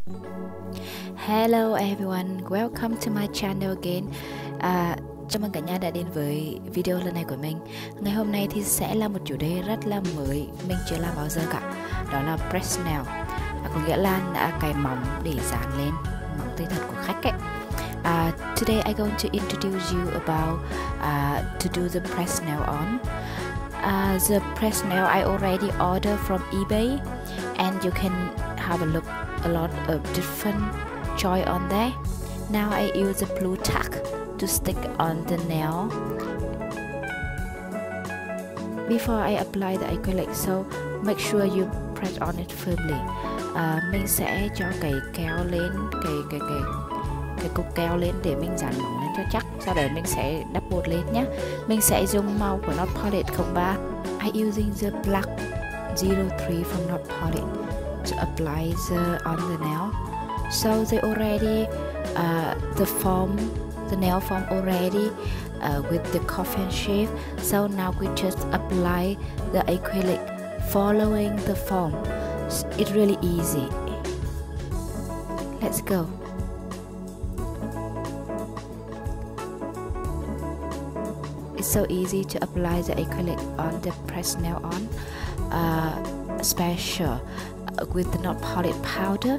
Hello everyone, welcome to my channel again. Chào mừng cả nhà đã đến với video lần này của mình. Ngày hôm nay thì sẽ là một chủ đề rất là mới, mình chưa làm bao giờ cả. Đó là press nail, có nghĩa là cài móng để dán lên móng tay thật của khách ấy. Today I'm going to introduce you about to do the press nail on. The press nail I already ordered from eBay, and you can have a look a lot of different choice on there. Now I use a blue tack to stick on the nail before I apply the acrylic, so make sure you press on it firmly. Mình sẽ cho cái keo lên, cái cục keo lên để mình dán móng lên cho chắc. Sau đó mình sẽ đắp bột lên nhé. Mình sẽ dùng màu của Not Polish 03. I using the black 03 from Not Polish to apply on the nail. So they already the nail form already with the coffin shape. So now we just apply the acrylic following the form. It's really easy. Let's go. It's so easy to apply the acrylic on the press nail on, special with the Not Polish powder.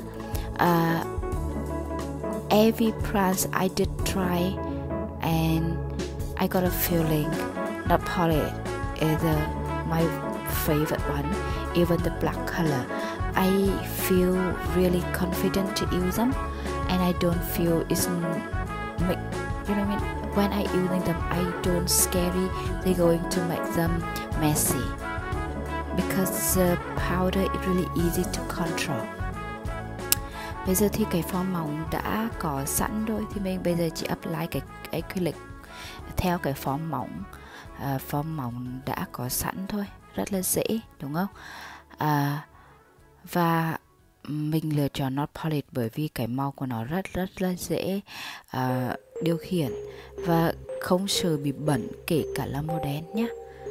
Every brand I did try, and I got a feeling Not Polish is my favorite one. Even the black color, I feel really confident to use them, and I don't feel it's make, you know what I mean. When I using them, I don't scary they're going to make them messy, because the powder is really easy to control. Bây giờ thì cái form móng đã có sẵn rồi, thì mình bây giờ chỉ apply cái acrylic theo cái form móng đã có sẵn thôi, rất là dễ đúng không? Và mình lựa chọn Not Polish bởi vì cái màu của nó rất là dễ điều khiển và không sợ bị bẩn, kể cả là màu đen nhé.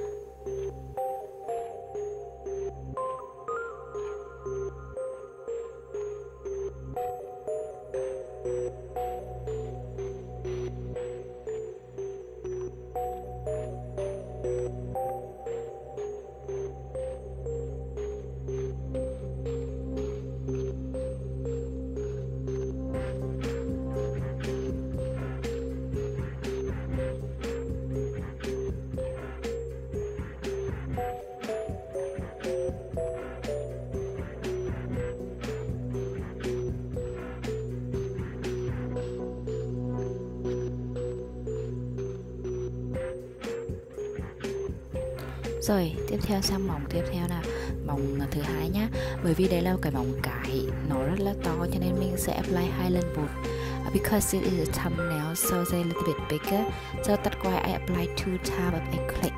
Rồi, tiếp theo sang móng tiếp theo là móng thứ hai nhá. Bởi vì đây là cái móng cái, nó rất là to cho nên mình sẽ apply 2 lần bột. Because it is a thumbnail, so they're a little bit bigger. So that's why I apply 2 times of acrylic.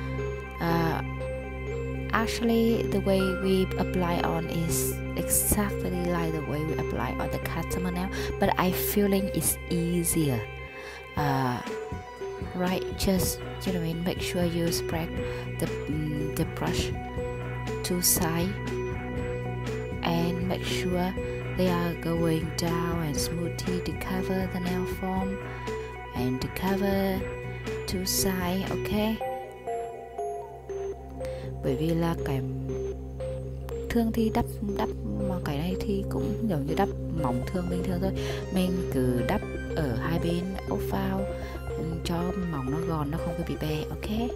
Actually, the way we apply on is exactly like the way we apply on the customer nail, but I feeling it's easier. Right, just you know, make sure you spread the brush to side and make sure they are going down and smoothly to cover the nail form and to cover to side, okay? Bởi vì là cái thường thì đắp mà cái này thì cũng giống như đắp móng thường bình thường thôi, mình cứ đắp ở hai bên ốc phao cho móng nó gòn, nó không có bị bè, ok?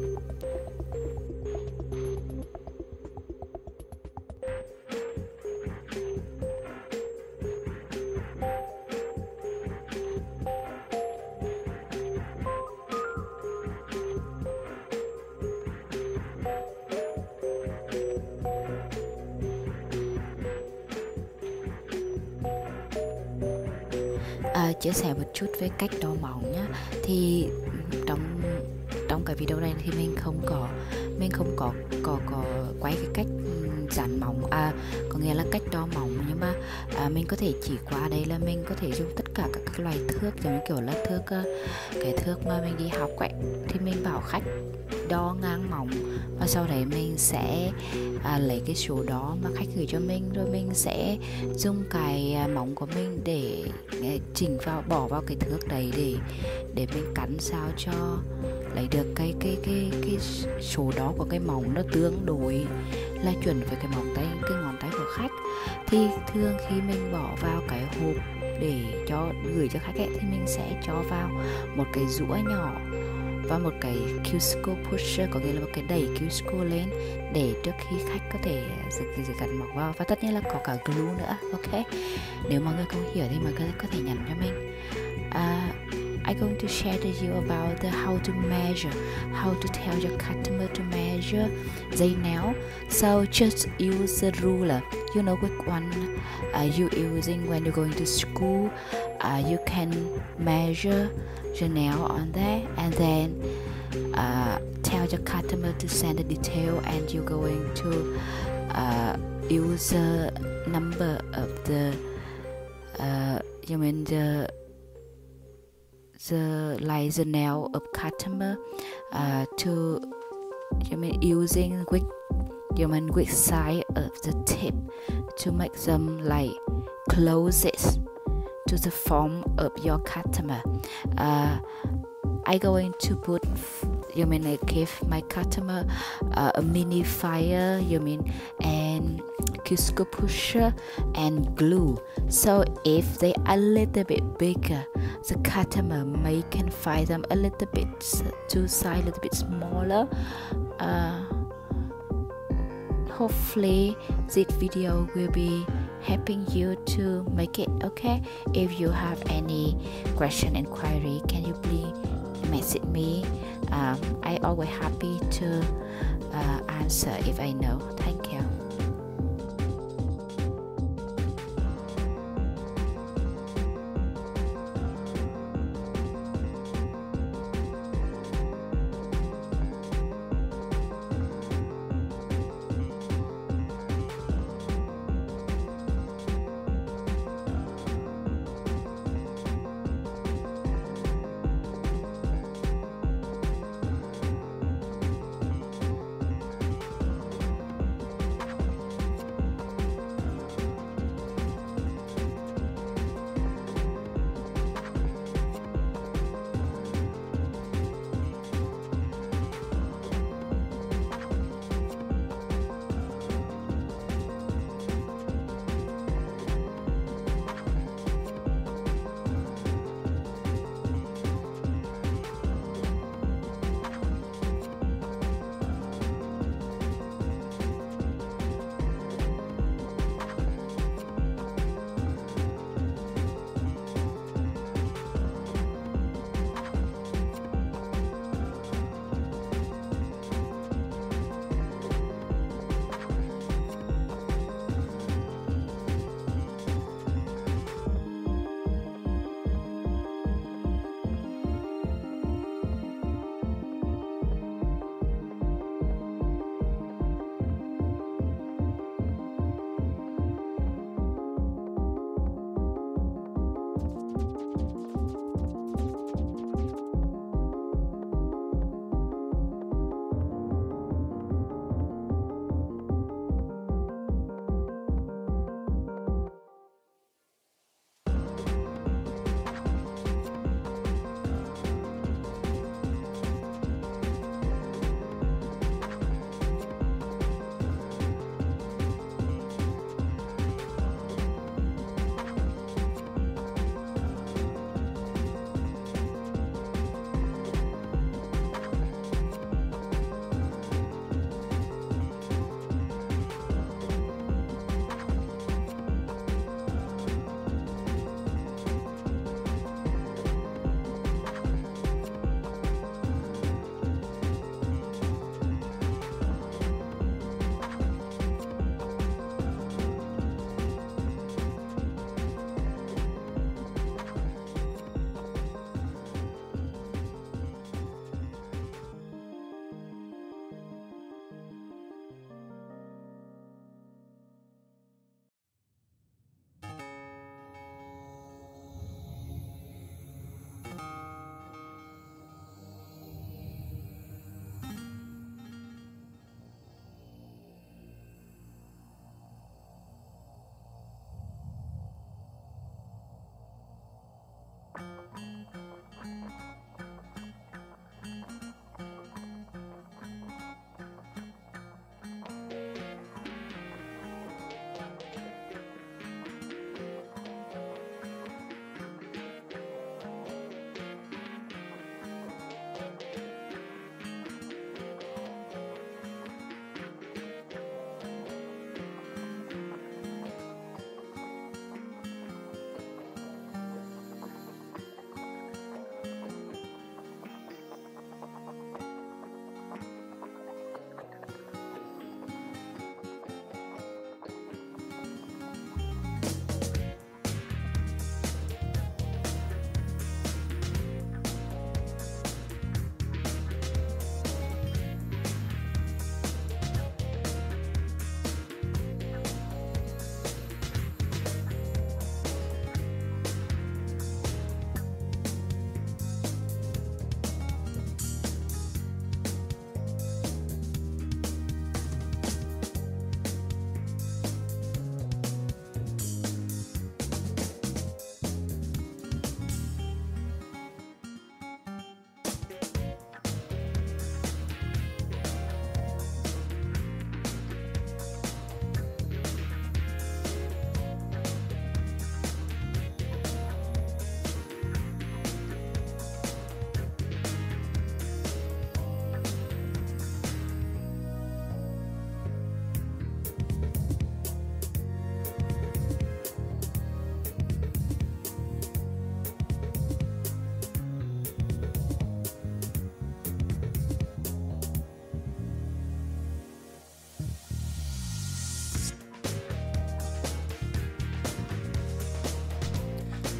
Chia sẻ một chút về cách đo móng nhá. Thì trong cái video này thì mình không có quay cái cách dán móng, có nghĩa là cách đo móng, nhưng mà mình có thể chỉ qua đây là mình có thể dùng tất cả các loại thước, giống như kiểu là thước cái thước mà mình đi học ấy, thì mình bảo khách đo ngang móng và sau đấy mình sẽ lấy cái số đó mà khách gửi cho mình, rồi mình sẽ dùng cái móng của mình để chỉnh vào, bỏ vào cái thước đấy để mình cắn sao cho lấy được cái số đó của cái móng nó tương đối là chuẩn với cái móng tay, cái ngón tay của khách. Thì thường khi mình bỏ vào cái hộp để cho gửi cho khách ấy, thì mình sẽ cho vào một cái rũa nhỏ và một cái cuticle pusher, có nghĩa là một cái đẩy cuticle lên để trước khi khách có thể gắn móng vào, và tất nhiên là có cả glue nữa. Ok, nếu mọi người không hiểu thì mọi người có thể nhắn cho mình. I'm going to share with you about how to measure, how to tell your customer to measure their nail. So just use the ruler. You know which one you using when you're going to school. You can measure your nail on there, and then tell your customer to send the detail, and you're going to use the number of the like the nail of customer to using which side of the tip to make them like closest to the form of your customer. I going to put give my customer a mini fire and cuticle pusher and glue. So if they are a little bit bigger, the customer can find them a little bit to size a little bit smaller. Hopefully this video will be helping you to make it. Okay, if you have any question, inquiry, can you please message me? I always happy to answer if I know. Thank you.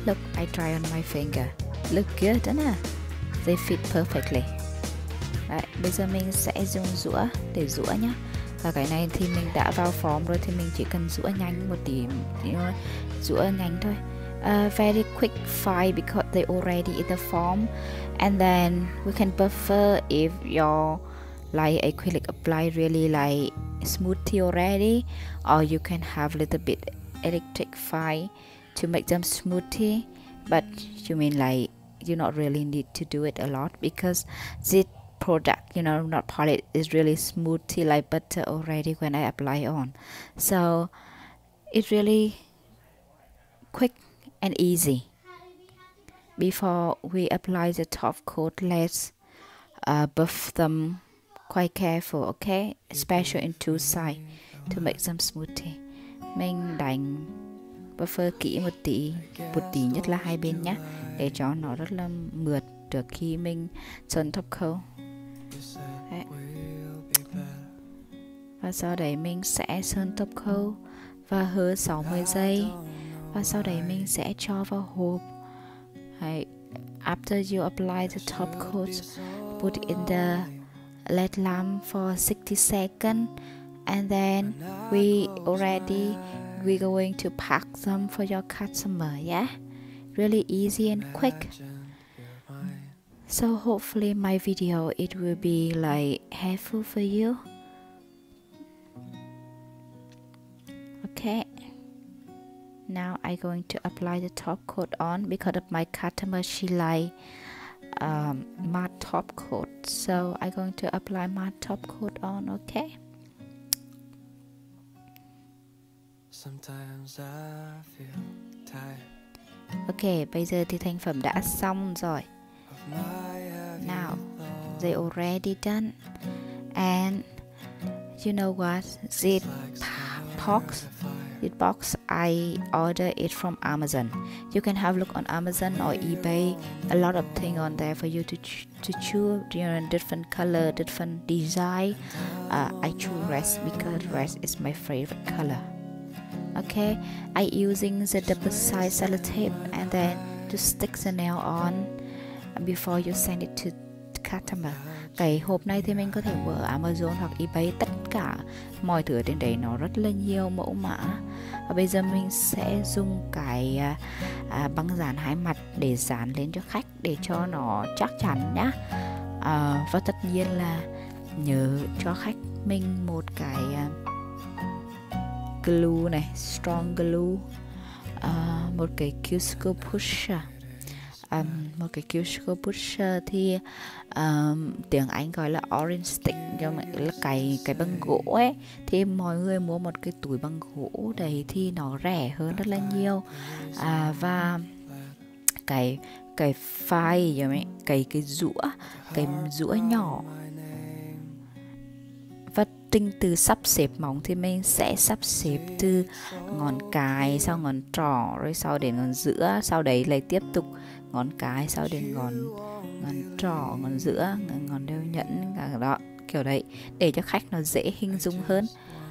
Look, I try on my finger. Look good, đúng không? They fit perfectly. Đấy, bây giờ mình sẽ dùng rũa để rũa nhá. Và cái này thì mình đã vào form rồi thì mình chỉ cần rũa nhanh một tí, rũa nhanh thôi. Very quick file because they already in the form, and then we can prefer if your like acrylic apply really like smoothie already, or you can have a little bit electric file to make them smoothie, but you mean like you not really need to do it a lot because this product, not polish, is really smoothie like butter already when I apply on, so it's really quick and easy. Before we apply the top coat, let's buff them quite careful, okay, especially in two sides to make them smoothie. Mình đánh buffer kỹ một tí nhất là hai bên nhé, để cho nó rất là mượt trước khi mình sơn top coat. Đấy. Và sau đấy mình sẽ sơn top coat và hứa 60 giây, và sau đấy mình sẽ cho vào hộp. Right. After you apply the top coat, put in the LED lamp for 60 seconds, and then we're going to pack them for your customer. Yeah, really easy and quick. So hopefully my video it will be like helpful for you. Okay. Now I'm going to apply the top coat on because of my customer, she like matte top coat, so I'm going to apply matte top coat on. Okay. Ok, bây giờ thì thành phẩm đã xong rồi. Now they already done, and you know what? This box I ordered it from Amazon. You can have a look on Amazon or eBay. A lot of things on there for you to choose. Different color, different design. I choose red because red is my favorite color. Okay, I using the double side sellotape and then to stick the nail on before you send it to customer. Cái hộp này thì mình có thể mở Amazon hoặc eBay, tất cả mọi thứ trên đấy nó rất là nhiều mẫu mã. Và bây giờ mình sẽ dùng cái băng dán hai mặt để dán lên cho khách để cho nó chắc chắn nhá. Và tất nhiên là nhớ cho khách mình một cái glue này, strong glue, một cái cuticle pusher. Một cái cuticle pusher thì tiếng Anh gọi là orange stick, là cái băng gỗ ấy. Thì mọi người mua một cái túi băng gỗ đấy thì nó rẻ hơn rất là nhiều. Và cái file, cái rũa nhỏ. Và trình từ sắp xếp móng thì mình sẽ sắp xếp từ ngón cái, sau ngón trỏ, rồi sau đến ngón giữa, sau đấy lại tiếp tục ngón cái, sau đến ngón trỏ, ngón giữa, ngón đeo nhẫn, cả đó kiểu đấy để cho khách nó dễ hình dung hơn.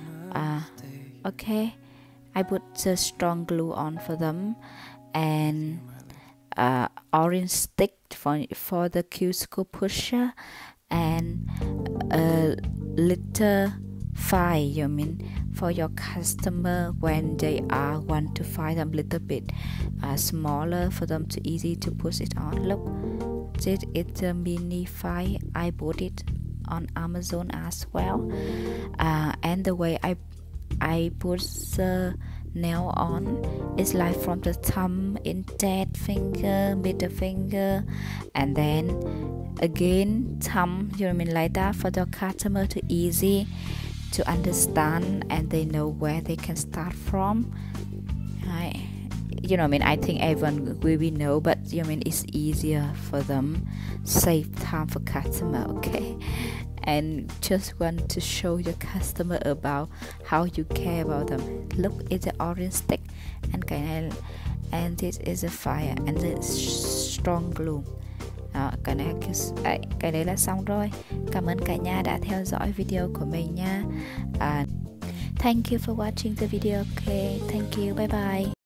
Okay, I put the strong glue on for them and orange stick for the cuticle pusher and a little file, for your customer when they want to find them a little bit smaller for them to easy to push it on. Look, this is the mini file. I bought it on Amazon as well, and the way I put the nail on is like from the thumb, index finger, middle finger, and then again thumb, like that, for the customer to easy to understand and they know where they can start from. Right. I think everyone will know, but it's easier for them, save time for customer. Okay, and just want to show your customer about how you care about them. Look, it's the orange stick and this is a fire and the strong glue. Đó, cái đấy là xong rồi. Cảm ơn cả nhà đã theo dõi video của mình nha. Thank you for watching the video. Okay, thank you, bye bye.